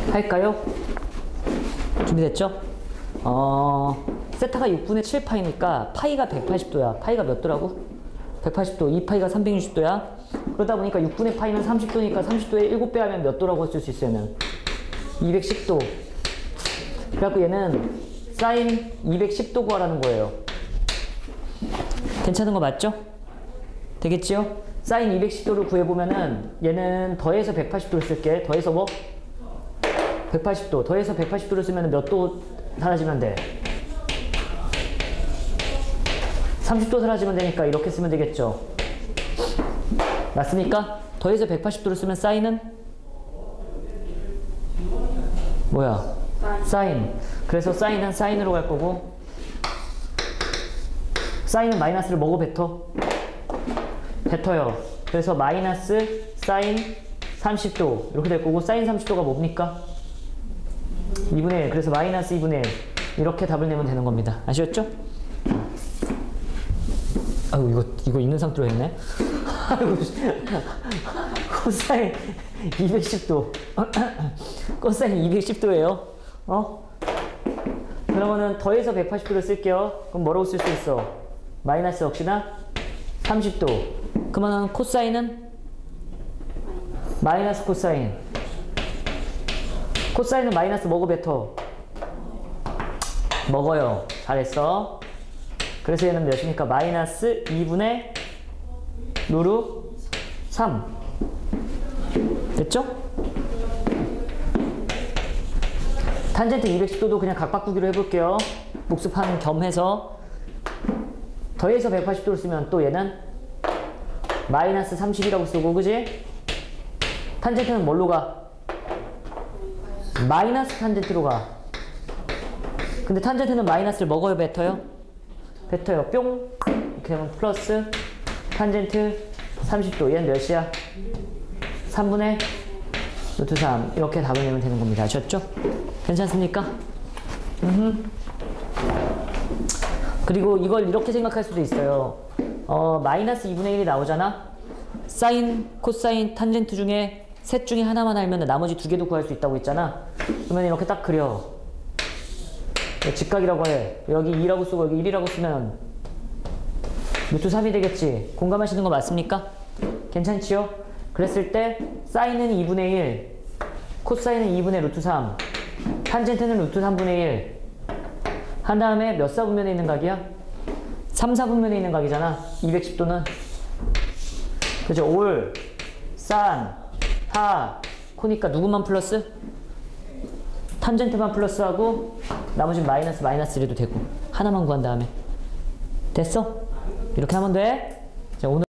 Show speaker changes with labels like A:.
A: 할까요? 준비됐죠? 세타가 6분의 7파이니까 파이가 180도야. 파이가 몇 도라고? 180도. 2파이가 360도야. 그러다 보니까 6분의 파이는 30도니까 30도에 7배 하면 몇 도라고 쓸 수 있어요, 얘는? 210도. 그래갖고 얘는 사인 210도 구하라는 거예요. 괜찮은 거 맞죠? 되겠지요? 사인 210도를 구해보면은 얘는 더해서 180도를 쓸게. 더해서 뭐? 180도. 더해서 180도를 쓰면 몇 도 사라지면 돼? 30도 사라지면 되니까 이렇게 쓰면 되겠죠? 맞습니까? 더해서 180도를 쓰면 사인은? 뭐야? 사인. 그래서 사인은 사인으로 갈 거고, 사인은 마이너스를 뭐고 뱉어? 뱉어요. 그래서 마이너스 사인 30도 이렇게 될 거고, 사인 30도가 뭡니까? 2분의 1. 그래서 마이너스 2분의 1. 이렇게 답을 내면 되는 겁니다. 아시겠죠? 아유, 이거 있는 상태로 했네. 코사인 210도. 코사인 210도예요. 그러면은 더해서 180도를 쓸게요. 그럼 뭐라고 쓸 수 있어? 마이너스 역시나 30도. 그러면 코사인은? 마이너스 코사인. 코사인은 마이너스 뭐고 뱉어? 먹어요. 잘했어. 그래서 얘는 몇이니까 마이너스 2분의 루트 3. 됐죠? 탄젠트 210도도 그냥 각 바꾸기로 해볼게요. 복습하는 겸해서. 더해서 180도를 쓰면 또 얘는 마이너스 30이라고 쓰고, 그지? 탄젠트는 뭘로 가? 마이너스 탄젠트로 가. 근데 탄젠트는 마이너스를 먹어요, 뱉어요? 뱉어요. 뿅! 이렇게 되면 플러스 탄젠트 30도. 얘는 몇이야? 3분의 루트 3. 이렇게 답을 내면 되는 겁니다. 아셨죠? 괜찮습니까? 그리고 이걸 이렇게 생각할 수도 있어요. 마이너스 2분의 1이 나오잖아? 사인, 코사인, 탄젠트 중에 셋 중에 하나만 알면 나머지 두 개도 구할 수 있다고 했잖아? 그러면 이렇게 딱 그려. 직각이라고 해. 여기 2라고 쓰고 여기 1이라고 쓰면 루트 3이 되겠지? 공감하시는 거 맞습니까? 괜찮지요? 그랬을 때 사인은 2분의 1, 코사인은 2분의 루트 3, 탄젠트는 루트 3분의 1 한 다음에 몇 사분면에 있는 각이야? 3, 4분면에 있는 각이잖아. 210도는. 그죠? 올, 산, 하, 코니까 누구만 플러스? 탄젠트만 플러스하고 나머지는 마이너스 마이너스 이래도 되고, 하나만 구한 다음에 됐어? 이렇게 하면 돼. 자, 오늘